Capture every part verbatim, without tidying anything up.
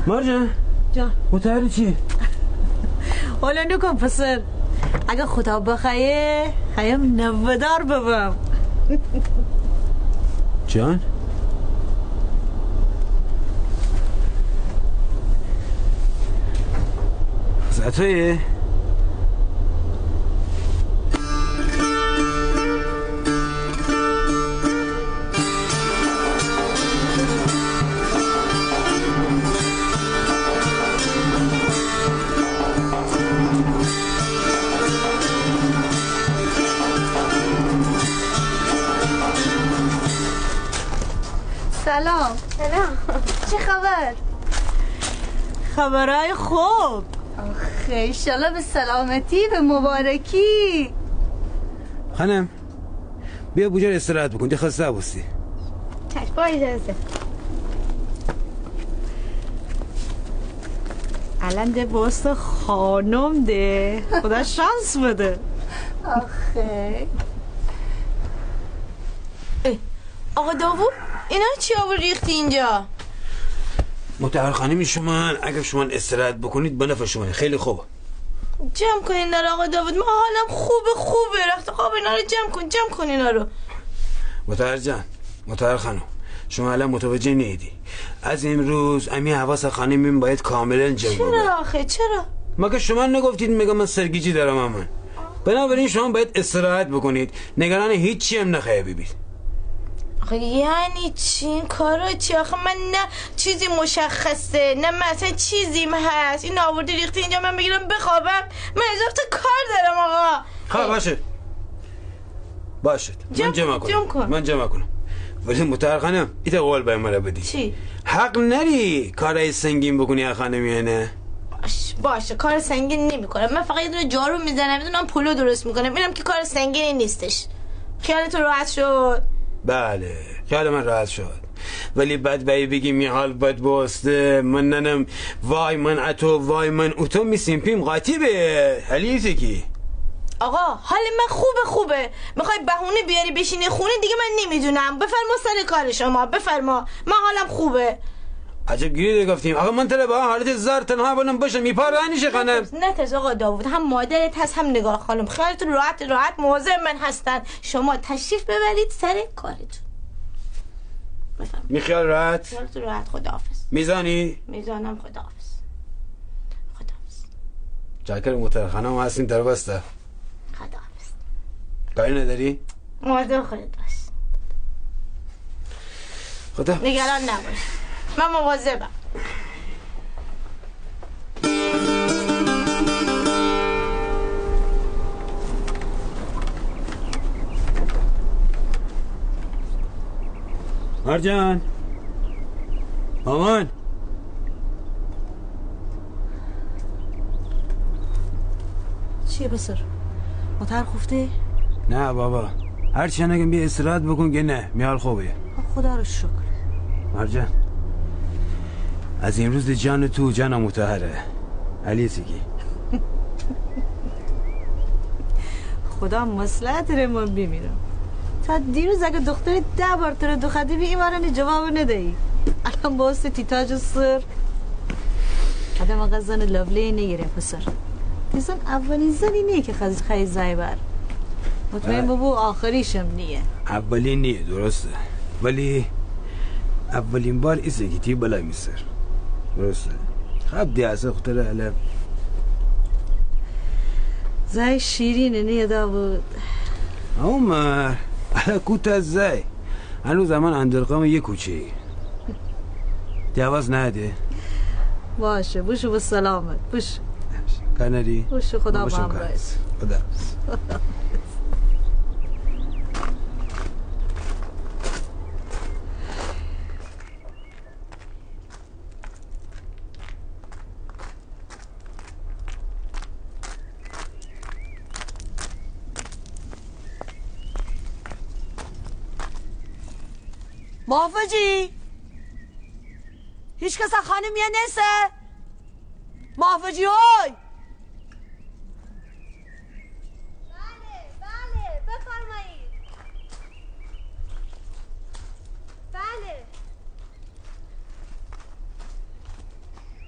مرجان جان متحری چیه؟ حالا نکن پسر اگه خدا بخیه خیم نودار ببم جان؟ زتایه؟ سلام. سلام. چه خبر؟ خبرهای خوب. آخه ایشالا به سلامتی به مبارکی. خانم بیا بوجار استراحت بکن دی خسته بستی. چشم با اجازه. الان ده باست خانم ده خدا شانس بده. آخه آقا داوود اینا چی آور ریختی اینجا؟ متحر خانمی شما اگر شما استراحت بکنید به نفع شما خیلی خوبه. جمع کن اینا رو آقا داوود، من حالم خوبه خوبه رخت خواب اینا رو جمع کن جمع کن اینا رو. متحر جان متحر خانم شما الان متوجه نیدی از امروز امی حواس خانمیم باید کاملا جمع بگه. چرا آخه چرا؟ مگه شما نگفتید میگم من سرگیجی دارم من. بنابراین شما باید استراحت بکنید نگران هیچی هم نخواهی ببید. آخه یعنی چی این کارا چی؟ آخه من نه چیزی مشخصه نه مثلا چیزیم هست این آورده ریختی اینجا من بگیرم بخوابم. من اضافه کار دارم آقا. خب باشه باشه من جمع کنم من جمع کنم ولی متحر خانم ایتا قول باید مرا بدی. چی؟ حق نری کارهای سنگین بکنی خانمیانه. باشه باشه کار سنگین نمی کنم. من فقط یه دونه جارو میزنم یه دونه پلو درست میکنم اینم که کار سنگینی نیستش. خیالت راحت شد؟ بله خیال من راحت شد ولی بعد بایی بگی می حال بد باسته من ننم وای من اتو وای من اوتو میسیم پیم قاطی به حلیفه کی. آقا حال من خوبه خوبه میخوای بهونه بیاری بشینی خونه دیگه من نمیدونم. بفرما سر کار شما بفرما من حالم خوبه. عجب گیری گفتیم آقا من تره با حالت زار تنها بانم باشم میپاره هنیشه خانم. نترس آقا داوود هم مادرت هست هم نگاه خانم خیالتون راحت راحت مواظب من هستن. شما تشریف ببرید سر کارتون. بفرما میخیال راحت خیالتون راحت. خداحافظ. میزانی؟ میزانم. خداحافظ. خداحافظ. چاکر متر خانم هستیم در بسته. خداحافظ. کاری نداری؟ مواظب خودت باش. خدا نگران نباش من مواظبم. مرجان مامان چیه بسر؟ متحر خفته؟ نه بابا هرچی نگم بیا استراحت بکن که نه میال خوبه. خدا رو شکر. مرجان از امروز جان تو جان متحره علی سیگی. خدا مصلحت ره من بمیرم. تا دیروز اگه دختری ده بار تو رو دو خدی بی ایمارانی جواب ندهی الان با است تیتاج و سر آدم اقا زن لولی نگیره پسر. زن اولین زنی نیه که خیلی خیلی زایبر مطمئن ببو آخریشم نیه. اولین نیه درسته ولی اولین بار ایسه که تی بلای میسر درسته. خب دیازه خطره علم زای شیرینه نیه داود. عمر على کوت از زای هنو زمان اندرقام یه کوچه دیواز نده باشه بوشو به سلامت بوش کنری بوشو خدا با هم باید خدا محافظی هیچ کس خانم یا نسه محافظی های. بله بله بفرمایید. بله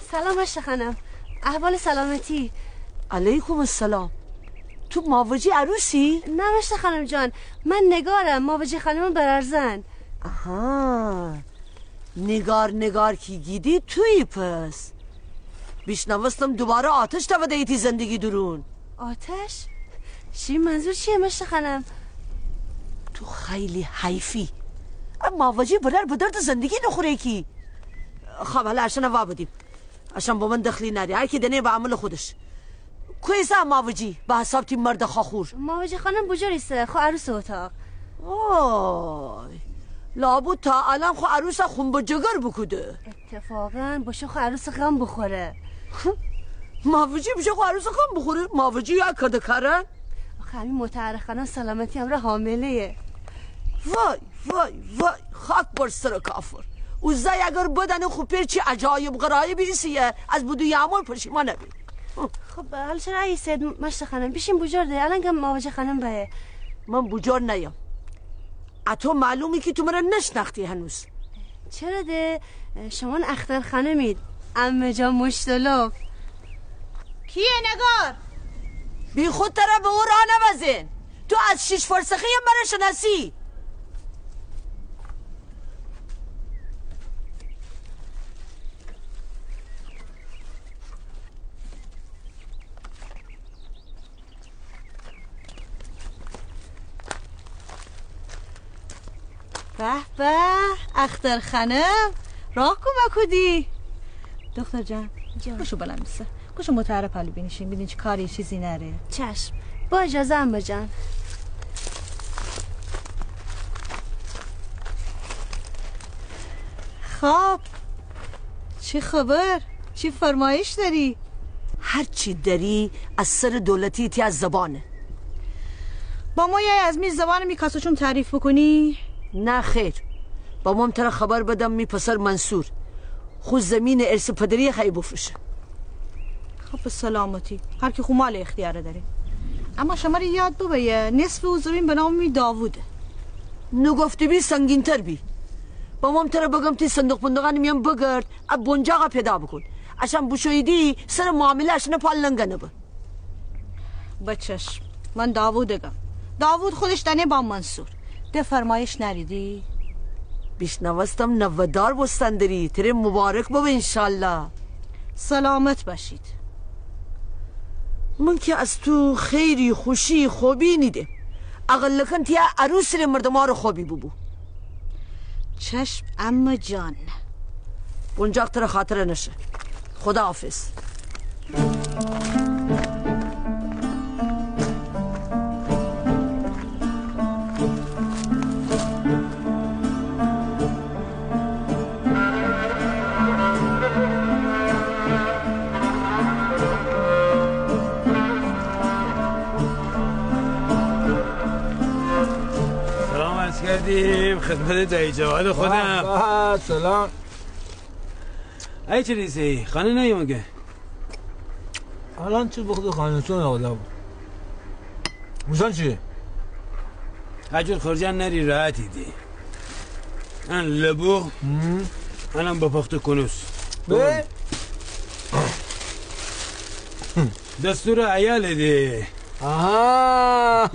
سلام مشت خانم، احوال سلامتی؟ علیکم السلام. تو ماوجی عروسی؟ نه مشت خانم جان، من نگارم، ماوجی خانم برارزن. آها، نگار نگار کی گیدی توی پس بیشنوستم دوباره آتش تا بده ایتی زندگی درون. آتش؟ چی منظور چیه مشت خانم؟ تو خیلی حیفی، اما واجی برر به درد زندگی نخوره کی. خب حالا عشان وا بدیم عشان با من دخلی نری، هر کی دنه به عمل خودش. کویسا ماوجی به حساب تی مرد خاخور. ماوجی خانم بجوریسته خو عروس اتاق. آی لابو تا الان خو عروس خون با جگر بکوده. اتفاقا بشه خو عروس غم بخوره. ماوجی بشه خو عروس غم بخوره؟ ماوجی یا کرده کارن؟ آخه همین متعرخ خانم سلامتی هم را حامله. وای وای وای خاک بر سر کافر. اوزای اگر بدن خوب پرچی عجایب غرایبی ایسیه از بدو یامون پشیمانه بی. خب حالا چرا ایسید مشت خانم بیشین بجور ده الان گم ماوجه خانم به. من بجور نیم. اتو معلومی که تو مرا نشناختی هنوز. چرا ده شما اختر خانمید عمه جان مشتلق. کیه نگار؟ بی خود تره به او راه نوزین. تو از شیش فرسخی هم برای شناسی. به به اختر خانم راه کمکودی. دختر جان گوشو بلند میسه، گوشو متعرف حالی بینیشین بینین چه کاری چیزی نره. چشم با اجازه عمه جان. خب چی خبر؟ چی فرمایش داری؟ هر چی داری از سر دولتی تی از زبانه. با ما یه از می زبان می کاسوچون تعریف بکنی؟ نه خیر، با ما تر خبر بدم می پسر منصور خود زمین ارث پدری خیلی بفروشه. خب به سلامتی، هر کی خو مال اختیاره داره. اما شما رو یاد ببیه نصف او زمین به نام می داووده. نگفتی بی سنگین تر بی. با ما تر بگم تی صندوق بندقان میام بگرد اب بنجاقا پیدا بکن عشان بشویدی سر معامله اشنه پالنگه نبه. بچش من داوودگم. داوود خودش دنه با منصور. ده فرمایش نریدی؟ بیشنوستم نودار بستندری تره مبارک بابا انشالله. سلامت باشید. من که از تو خیری خوشی خوبی نیده. اقل کن تیا عروس ره مردما رو خوبی ببو. چشم اما جان بونجاق تر خاطره نشه. خدا حافظ. کردیم خدمت دایی جواد خودم. سلام. ای چه ریزی خانه نیومگه؟ الان چه بخود خانه تو نواده بود موشان چیه؟ حجور خورجان نری راحتی دی ان لبو انم بپخت کنوس به؟ دستور عیال دی. آها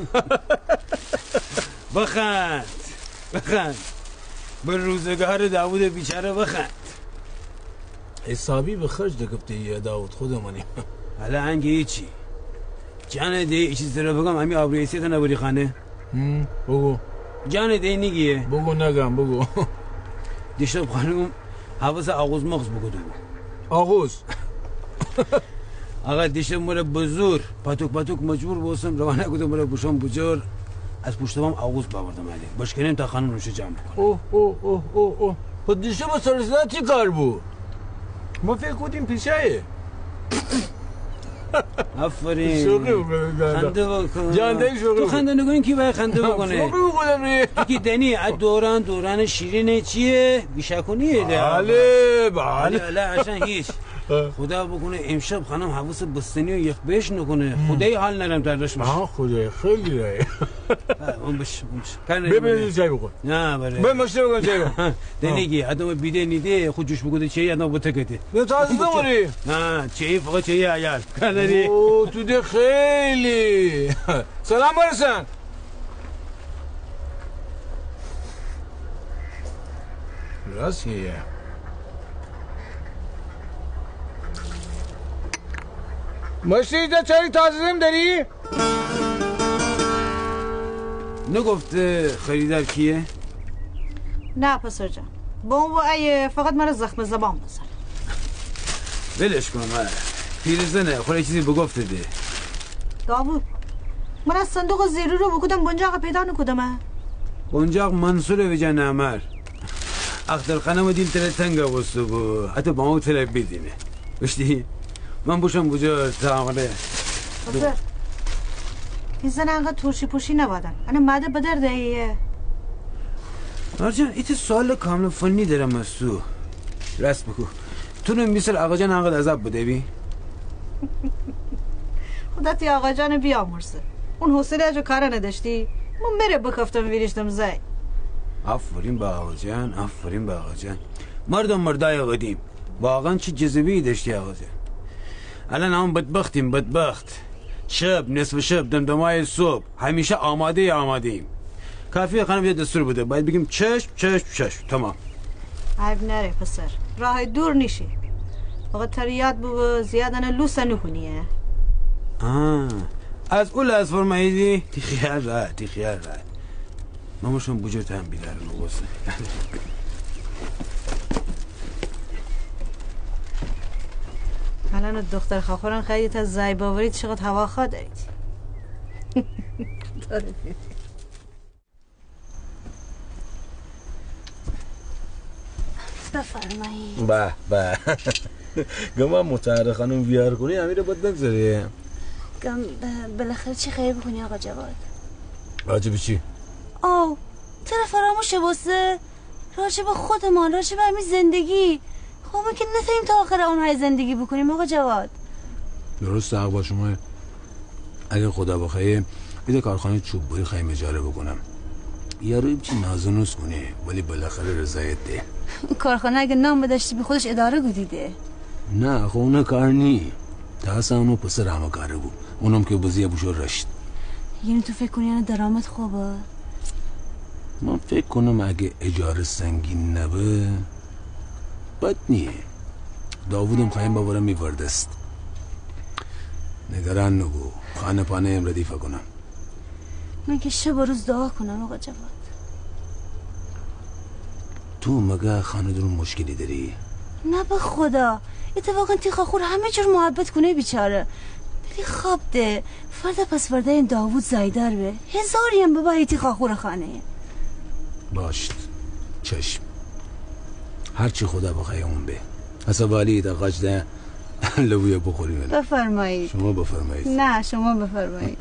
بخند بخند به روزگار داوود بیچاره بخند. حسابی به خرج دکبتی یه داوود خودمانی. حالا هنگه ایچی جان دی ایچی زره بگم همی آبریسیت نبوری خانه. بگو جان دی نگیه بگو نگم بگو. دیشب خانم حواظ آغوز مغز بگودو آغوز آقا دیشب مره بزور پاتوک پاتوک مجبور بوسم روانه کدو مره بوشم بجور از پشتم آغوز باوردم علی باش کنیم تا خانم روشه جمع بکنم. اوه اوه اوه اوه اوه خود دیشب با سرسنه چی کار بود؟ ما فکر کودیم پیشه آفرین شوقی بکنه خنده بکن جانده شوقی تو خنده نگوین کی باید خنده بکنه؟ شوقی بکنم ری یکی دنی از دوران دوران شیرینه چیه؟ بیشکونیه ده بله بله بله بله عشان هیچ خدا بکنه امشب خانم حواس بستنی و یک بهش نکنه خدای حال نرم تردش باشه. آه خدای خیلی رای اون بش اون بش ببین جای بخور نه بره به مشته بگم جای بخور دنیگی آدم بیده نیده خود جوش بگوده چیه آدم بتکته نه تازه نموری نه چیه فقط چیه عیال کناری اوه تو ده خیلی سلام برسن راستیه مشتی اینجا چایی تازه زم داری؟ نگفت خریدار کیه؟ نه پسر جان با اون وعی فقط مرا زخم زبان بزن ولش کن من پیرزنه خود چیزی بگفته ده داوود من از صندوق زیرو رو بکودم بنجاق پیدا نکودم بنجاق منصوره به جن عمر اختر خانم دین تره تنگه بستو بو حتی با ما تره بیدینه بشتی من بوشم بجا تعامله پسر این زن انقدر ترشی پوشی نبادن انا ماده بدر دهیه مرجان ایت سوال کامل فنی دارم از تو راست بگو تو نمیسر آقا جان انقدر عذاب بوده بی؟ خودت یا آقا جان بیامرسه اون حوصله اجو کارا نداشتی من بره بکفتم ویریشتم زی آفرین با آقا جان آفرین با آقا جان مردم مردای قدیم واقعا چه جذبی داشتی آقا جان الان هم بدبختیم بدبخت شب نصف شب دمدمای صبح همیشه آماده آماده ایم کافیه خانم یه دستور بوده باید بگیم چشم چشم چشم تمام عیب نره پسر راه دور نیشی فقط تریاد بو زیادن لوسه نکنیه آه از اول از فرماییدی تی خیال را تی خیال را ماموشون بجرت هم بیدار نگوسته الان دختر خاخوران خیلی تا زای باورید چقدر هوا خواه دارید بفرمایید به به گم متحر خانم بیار کنی امیر باید بگذاری گم بالاخره چی خیلی بکنی آقا جواد راجب چی؟ آو طرف فراموشه باسه راجب خودمان راجب همین زندگی خب ما که نتاییم تا آخر اونهای زندگی بکنیم آقا جواد درسته حق با شما اگه خدا بخواهی بیده کارخانه چوب بوی خواهیم اجاره بکنم یاروی چی نازنوس کنی ولی بالاخره رضایت ده کارخانه اگه نام بداشتی به خودش اداره گودیده نه خب اونه کار نی تاسه اونو پسر همه کاره بود اونم که بزیه بوشو رشت یعنی تو فکر کنی یعنی درامت خوبه من فکر کنم اگه اجاره سنگین نبه بد نیه داوودم خواهیم باورم میوردست نگران نگو خانه پانه ام ردیفه کنم من که شب و روز دعا کنم آقا جواد تو مگه خانه درون مشکلی داری؟ نه به خدا اتفاقا تی خاخور همه جور محبت کنه بیچاره ولی خواب ده فردا پس فردا این داوود زایدار به هزاری هم ببایی تی خاخور خانه باشت چشم هرچی خدا بخواه اون به حساب علی تا قجده لبویا بخوریم بفرمایید شما بفرمایید نه شما بفرمایید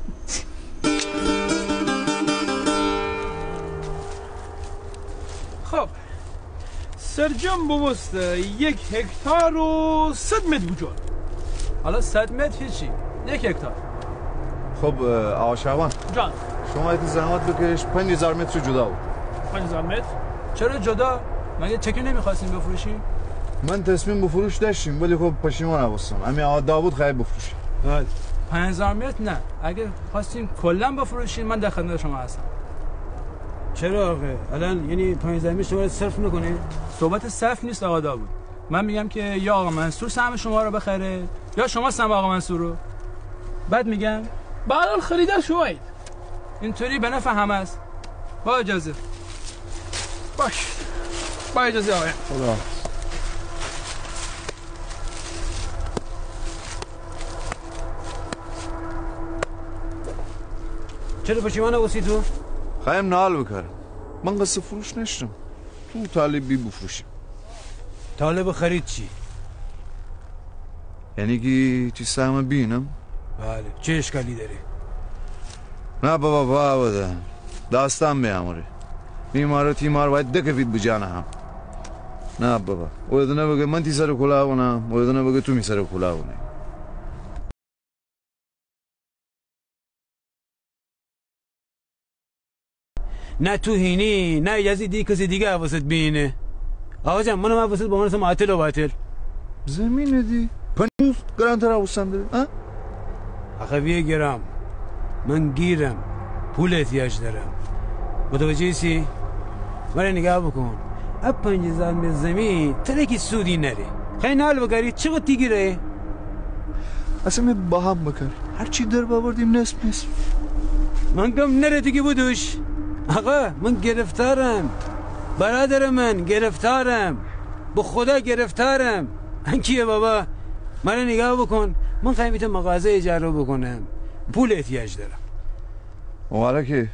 خب سرجم ببسته یک هکتار و صد متر بجور حالا صد متر هیچی یک هکتار خب آقا شعبان جان شما ایتی زحمت بکش پنج هزار متر جدا بود پنج هزار متر چرا جدا؟ مگه چکی نمیخواستیم بفروشی؟ من تصمیم بفروش داشتیم ولی خب پشیمان نبستم همین آقا داوود خیلی بفروشی پنج هزار متر نه اگه خواستیم کلا بفروشیم من در خدمت شما هستم چرا آقا الان یعنی پنج هزار متر شما صرف نکنه صحبت صرف نیست آقا داوود من میگم که یا آقا منصور سهم شما رو بخره یا شما سهم آقا منصور رو بعد میگم بعد خریدار شوید اینطوری به نفع همه است با اجازه باش با اجازه آقا خدا چرا پشیمان نبوسی تو؟ خواهیم نال بکرم من قصه فروش نشتم تو طالبی بفروشیم طالب خرید چی؟ یعنی که چی سهم بینم؟ بله چه اشکالی داره؟ نه بابا بابا ده داستان بیاموری بیمارو تیمار باید دکفید بجانه هم نه بابا ویدنه بگه من تی سر کلاه بونم ویدنه بگه تو می سر کلاه بونی نه تو هینی نه اجازه دی کسی دیگه حواست بینه. آقا جان منم حواست با من اصلا معطل و باطل زمینه دی پنیوز گرانتر حواسم داره ها؟ آخه بیه گرام من گیرم پول احتیاج دارم متوجه سی؟ ولی نگاه بکن اب پنج زن زمین ترکی سودی نره خیلی نال بکاری چقدر تیگیره؟ اصلا می با هم بکر هرچی در بابردیم نصف نصف من کم نره تو که بودوش آقا من گرفتارم برادر من گرفتارم به خدا گرفتارم انکیه بابا من نگاه بکن من خیمیت مغازه اجاره بکنم پول احتیاج دارم اومالا که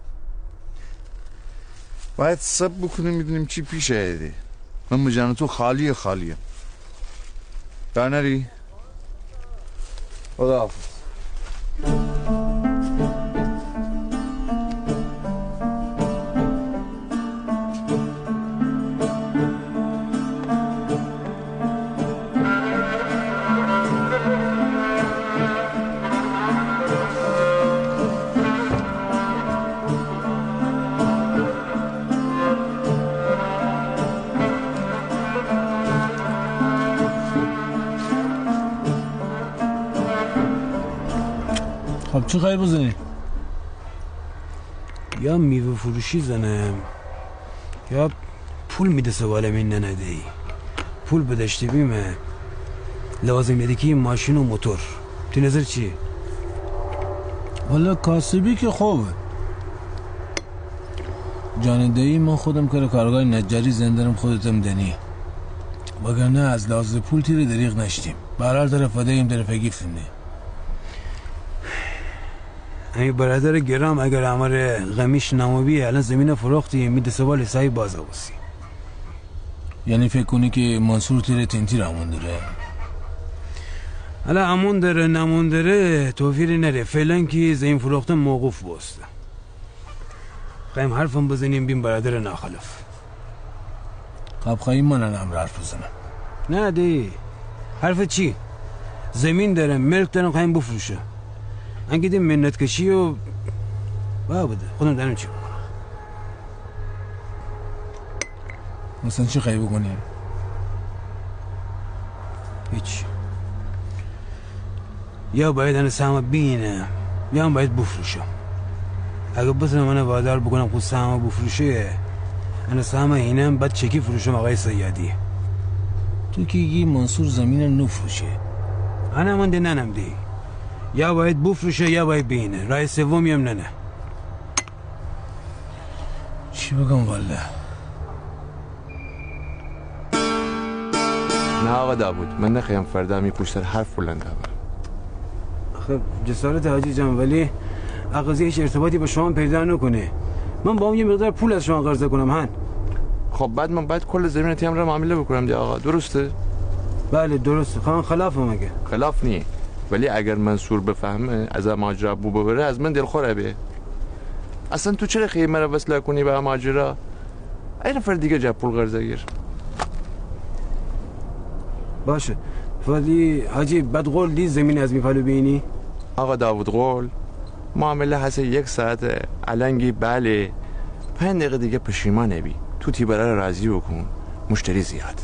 باید سب بکنیم میدونیم چی پیش هیده من مجانه تو خالیه خالیه در نری خدا حافظ خب چی خواهی بزنی؟ یا میوه فروشی زنم یا پول میده سوالم این ننده ای پول بدشتی بیمه لازم یده که ماشین و موتور تو نظر چیه؟ والا کاسبی که خوبه جانده ای من خودم که کارگاه نجاری زندرم خودتم دنی وگرنه از لحاظ پول تیر دریغ نشتیم برحال در افاده ایم در فگیفتیم نه ای برادر گرام اگر عمر غمیش نموبیه الان زمین فروختی میده سوال سعی باز آبوسی یعنی فکر کنی که منصور تیر تینتی رامون داره حالا امون داره نمون داره توفیری نره فعلا که زمین فروختن موقوف باسته خواهیم حرفم بزنیم بیم برادر ناخلف خب خواهیم من هم حرف بزنم نه دی حرف چی؟ زمین دارم ملک دارم خواهیم بفروشه انگه دیم منت کشی و با بده خودم دارم چی بکنم مثلا چی خواهی بکنیم؟ هیچ یا باید هنه سهم بینه یا هم باید بفروشم اگه بسنم من وادار بکنم خود سهم بفروشه هنه سهم هینم باید چکی فروشم آقای سیادی تو که یه منصور زمین نفروشه هنه من ده ننم دی یا باید بفروشه یا باید بینه رای سومی هم نه نه چی بگم والله نه آقا داوود من نخواهم فردا می پشتر حرف بلند هم خب جسارت حاجی جان ولی اقضیه هیچ ارتباطی با شما پیدا نکنه من با هم یه مقدار پول از شما قرضه کنم هن خب بعد من باید کل زمین تیم را معامله بکنم دی آقا درسته؟ بله درسته خواهن خلاف هم اگه خلاف نی ولی اگر منصور بفهمه از ماجرا بو ببره از من دلخوره به اصلا تو چرا خیمه رو وصله کنی به ماجرا این نفر دیگه جا پول قرضه گیر باشه ولی حاجی بد قول دی زمین از میفالو بینی آقا داوود قول معامله هست یک ساعت علنگی بله پنج دقیقه دیگه پشیمانه بی تو تیبره رو راضی بکن مشتری زیاد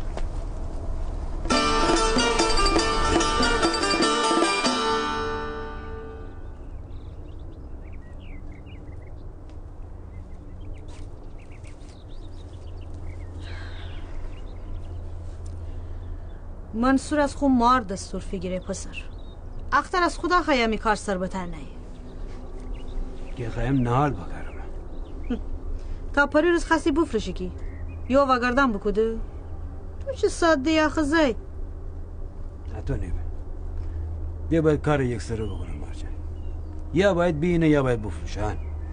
منصور از خود مار دستور فگیره پسر اختر از خدا خیامی کار سر بتر نهی که خواهیم نهار بکرم تا پری روز خستی بفرشی کی یا وگردن بکده تو چه ساده یا خزای حتی نیبه بیا باید کار یک سره بکنم مرجان یا باید بینه یا باید بفروشن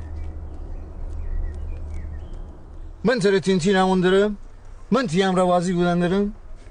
من تره تینتی نمون دارم من تیم روازی بودن دارم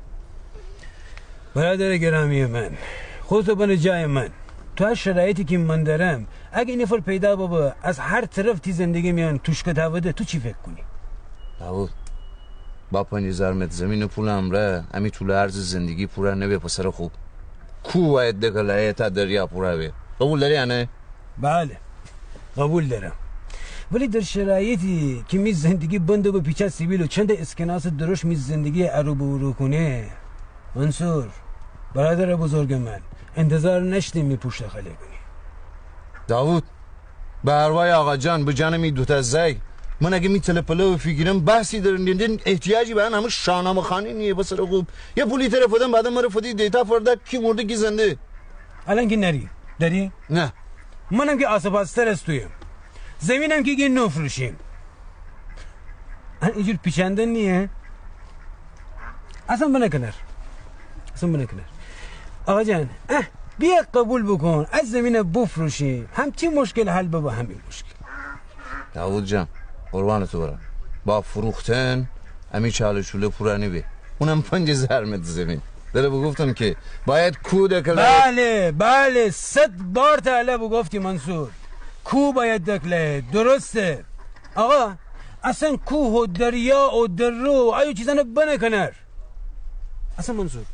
برادر گرامی من خودتو بنه جای من تو هر شرایطی که من دارم اگه این نفر پیدا بابا از هر طرف تی زندگی میان توش که تاوده تو چی فکر کنی؟ داود با پنج هزار متر زمین پول امره امی طول عرض زندگی پوره نبه پسر خوب کو باید دکلایه تا دریا پوره بی قبول داری یا نه؟ بله قبول دارم ولی در شرایطی که می زندگی بنده و پیچه سیبیل و چند اسکناس درش می زندگی ارو برو کنه منصور برادر بزرگ من انتظار نشتی می پشت خاله کنی. داوود به اروای آقا جان به جان می دوتا زی من اگه می تلپله و فکرم بحثی دارن احتیاجی به همه شاهنامه خانی نیه بسر خوب یه پولی طرف دادم بعدم مرا فدی دیتا فردا کی مرده کی زنده. الان که نری داری؟ نه منم که آسف آستر استویم زمینم که گین نفروشیم اینجور پیچنده نیه اصلا بنا کنر اصلا بنا کنر آقا جان بیا قبول بکن از زمین بفروشیم هم چی مشکل حل با همین مشکل. داوود جان قربان تو برم با فروختن امی چاله شوله پورانی بی اونم پنج زرمت زمین داره بگفتم که باید کو دکله. بله بله صد بار تعالی بگفتی منصور کو باید دکله درسته آقا اصلا کوه و دریا و درو ایو چیزا بنا کنر. اصلا منصور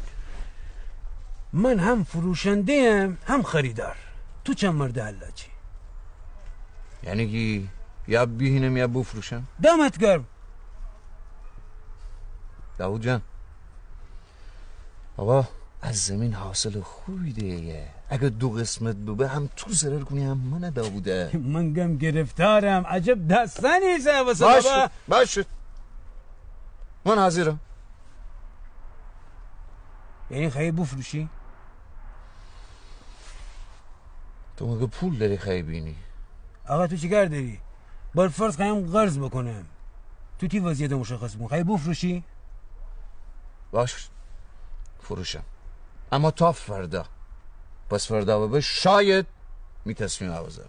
من هم فروشنده هم هم خریدار تو چند مرده حلا چی؟ یعنی که یا بهینم یا بفروشم؟ دمت گرم داوود جان آقا از زمین حاصل خوبی دیگه اگه دو قسمت ببه هم تو ضرر کنی هم من داووده. من گم گرفتارم عجب دستانی سه واسه باشه بابا. باشه من حاضرم. یعنی خیلی بفروشی؟ تو مگه پول داری خیلی بینی؟ آقا تو چیکار داری؟ بر فرض خواهم قرض بکنم تو تی وضعیت مشخص بکن خیلی بفروشی؟ باش فروشم اما تا فردا پس فردا ببه شاید می تصمیم عوضم.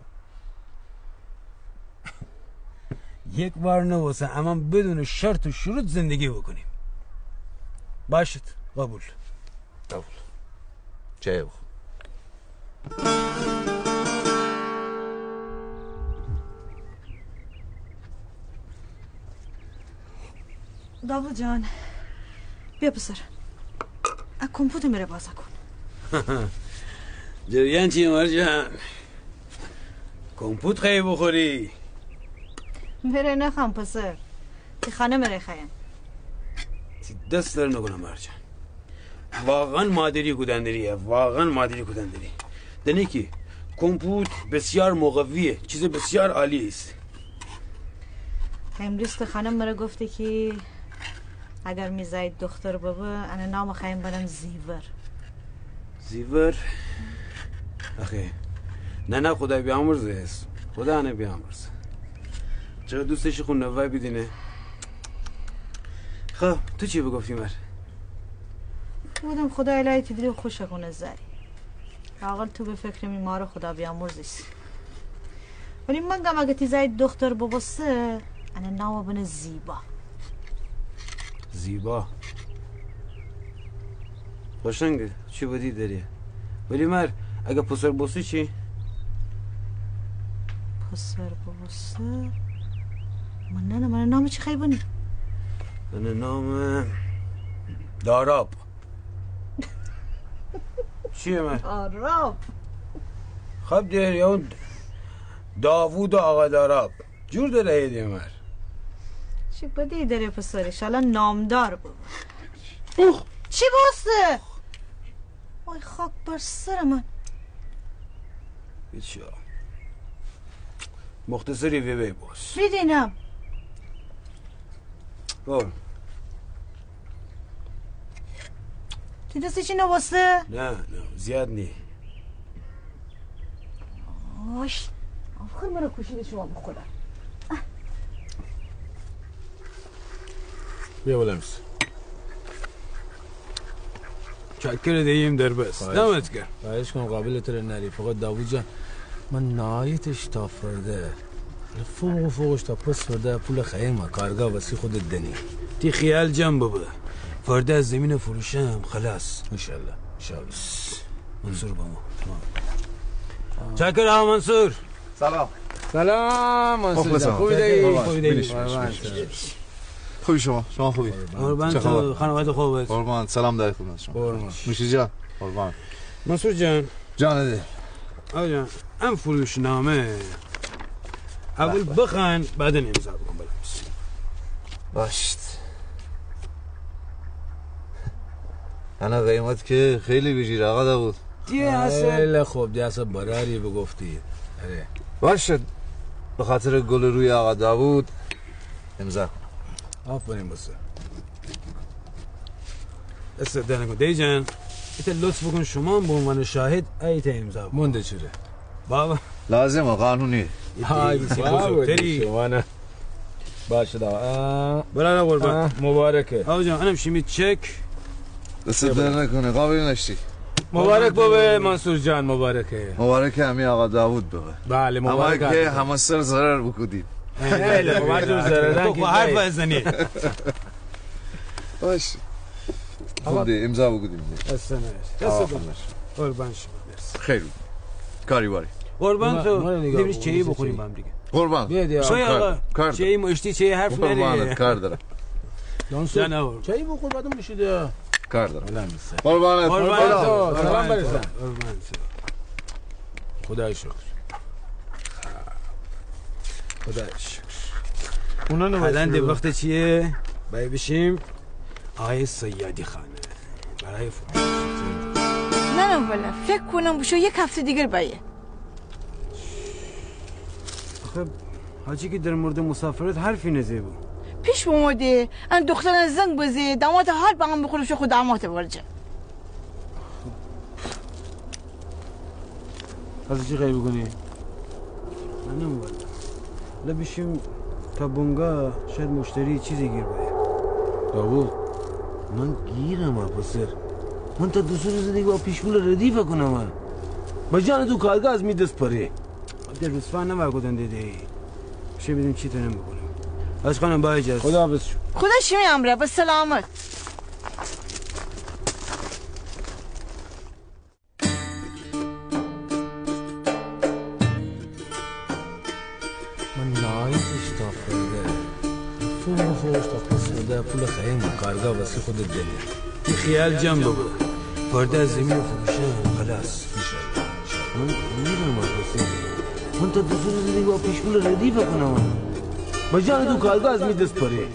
یک بار نواسه اما بدون شرط و شروط زندگی بکنیم. باشد قبول قبول چه بخون داوود جان بیا پسر از کمپوت میره بازه کن. جریان چی مرجان؟ کمپوت خیلی بخوری؟ میره نخم پسر تی خانه میره خیم دست در نکنم مرجان واقعا مادری کودندریه واقعا مادری کودندری دنی که کمپوت بسیار مقویه چیز بسیار عالی است. امروز خانم مرا گفته که اگر میزاید دختر بابا انا نام خیم برم زیور. زیور؟ اخی نه نه خدا بیامرزه است خدا نه بیامرزه چرا دوستش خون نوای بیدینه. خب تو چی بگفتی مر؟ بودم خدا الهی تدری خوش کنه زری اقل تو به فکر میمار خدا بیامرزیست ولی من گم اگه تیزاید دختر باباسه انا نام بنه زیبا. زیبا خوشنگه چی بودی داری ولی مر اگه پسر بوسی چی؟ پسر بوسی من نه من نام چی خیلی بانی؟ من نام داراب. چیه من؟ داراب خب دیر یا اون داوود و آقا داراب جور داره ایدی مر چی بدی داره پسرش الان نامدار بود. اوه چی باسته؟ وای خاک بر سر من. بیچه مختصری وی بی باز میدینم بول تی دستی چی نباسته؟ نه نه زیاد نی. آش آخر مرا کشید شما بخورم. بیا بلمس چکر دهیم در بس دمت کرد خواهش کنم قابل تر نری فقط داوود جان من نهایتش تا فرده فوق و فوقش تا پس فرده پول خیمه کارگاه وسی خودت دنی تی خیال جمع ببه فرده از زمین فروشم خلاص انشالله انشالله. منصور با ما چکر ها منصور. سلام سلام منصور جان خوبی دی؟ خوبی دی خوبی شما شما خوبی قربان تو خانواده خوبت قربان سلام در خدمت شما قربان نوشی جان قربان منصور جان جان ده آقا جان ام فروش نامه اول بخند بعد امضا بکن. بلمس باشت. انا قیمت که خیلی بجیر آقا داوود. دیگه حسن خیلی خوب دیگه حسن براری بگفتی. آره باشد به خاطر گل روی آقا داوود امضا کن. آفرین بسه. استدانه کن دی جان. ایت لطف بکن شما به عنوان شاهد ایت امضا کن. مونده چیره بابا لازمه قانونی. های بزرگتری شمانه باشه دا برای قربان مبارکه. آقا جان انم شیمی چک دست در نکنه قابل نشتی. مبارک بابه منصور جان مبارکه. مبارکه همی آقا داوود بابه. بله مبارک. اما که همه سر ضرر بکودیم. خیلی مجبور ضرر تو حرف بزنی. باش. خب دی امضا بکودیم. دست نه. دست قربان شما. خیر. کاری باری. قربان تو دیروز چایی بخوریم با هم دیگه. قربان. شوی آقا چایی مشتی چایی حرف نری. قربانت کار دارم. منصور چایی بخور بعدم میشیده. کار دارم. قربانت. قربانت. سلام برسان. خدای شکر. خدای شکر. اونا نه الان وقت چیه؟ بای بشیم آقای سیادی خانه برای فوتبال. نه نه والا فکر کنم بشو یک هفته دیگر بایه. آخه حاجی که در مورد مسافرت حرفی نزه بود. پیش بومده ان دختران زنگ بزه دامات حال با هم بخوره شو خود دامات ورجه. از چی غیر بکنی؟ من نمواد لبشیم تا بونگا شاید مشتری چیزی گیر باید. داوود من گیرم ها پسر. من تا دو سه روز دیگه با پیشگول ردیفه کنم ها. با جان تو کارگاه از می دست پره. در روزفان نمارکدن دیده بشه بدیم چی تنم بکنم. از خانم با اجاز خدا حافظ شو. خدا شمی امره با سلامت. من نایت اشتافرده فوق فوق اشتافرده پول خیلی کارگاه واسه خود دلیه. این خیال جمع بابا پرده از زمین فروشن خلاص انشالله. من میرم ها پسر. من تا دو سه روز دیگه با پیشگول ردیفه کنم. با جان تو کارگاه از می دست پره.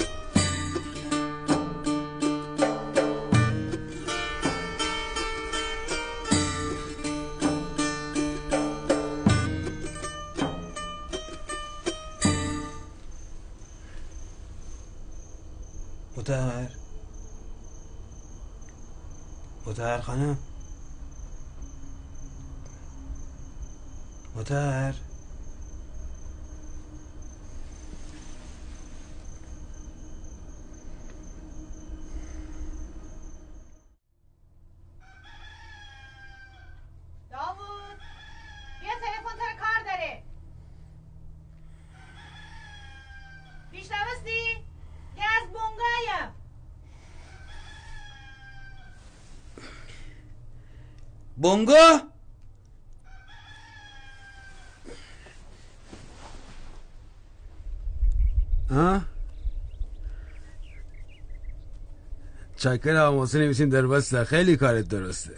مطهر مطهر خانم مطهر داوود بیا تلفن تر کار داره. میشنوستی؟ یه از بونگایم. بونگا ها چکر آموزه نمیسین در بسته خیلی کارت درسته.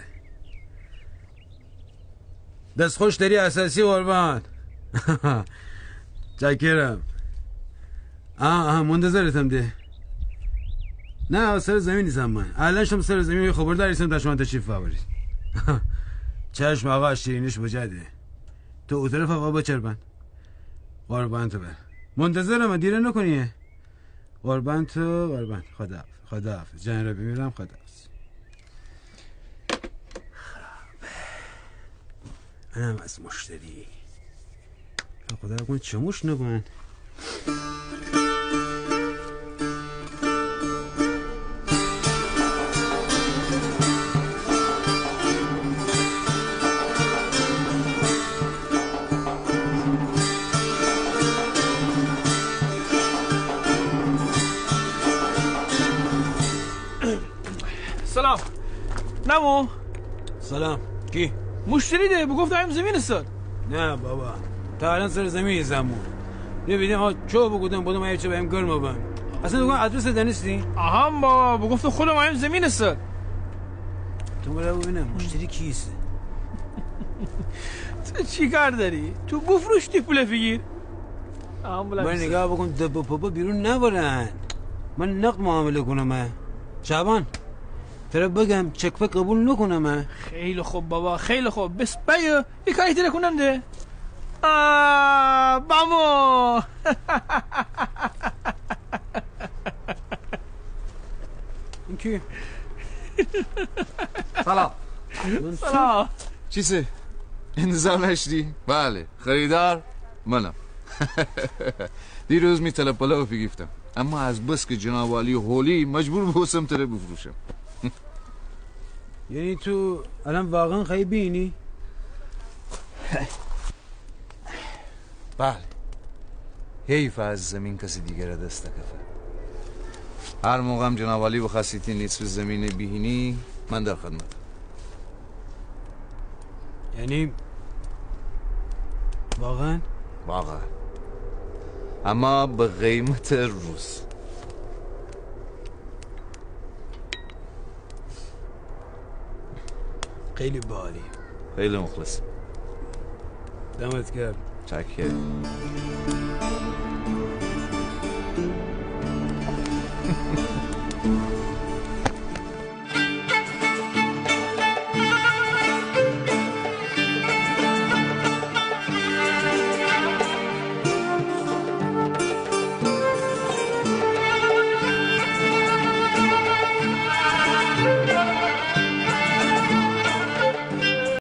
دست خوش داری اساسی قربان. چکرم. آه آه منتظرتم ده. نه سر زمین نیستم من. الان شما سر زمین خبردار نیستم تا شما تشریف آورید. چشم آقا شیرینش بجده. تو او طرف آقا بچربن. قربان تو بر. منتظرم دیره نکنیه. قربان تو قربان. خدا خدا حافظ. جان رو بمیرم خدا حافظ. منم از مشتری. خدا رو کن چموش نبون. سلام نمو سلام کی؟ مشتری ده بگفت داریم زمین است. نه بابا تا الان سر زمین زمون نبیدیم ها چو بگودم بودم ایچه بهم گرم بابا اصلا دوگان ادرس دانستی؟ آها بابا بگفت خودم داریم زمین است. تو برای ببینم مشتری کیست؟ تو چی کار داری؟ تو بفروش تی پول بگیر. من نگاه بکن دب و پاپا بیرون نبرن. من نقد معامله کنم. شعبان ترى بگم چکفه قبول نکنم. خیلی خوب بابا خیلی خوب. بس بیا یک کاری تره کنم ده. آه بامو. این کی؟ سلام. سلام. چیسه؟ انتظار نشدی؟ بله خریدار منم. دیروز می طلب پلاوی گفتم اما از بس که جناب علی هولی مجبور بوسم تره بفروشم. یعنی تو الان واقعا خیلی بینی؟ بله حیف از زمین کسی دیگر دست کفه. هر موقع هم جناب علی بخواستید نصف زمین بهینی من در خدمت. یعنی واقعا؟ واقعا اما به قیمت روز. خیلی بالی. خیلی مخلص. دمت گرم. چکر.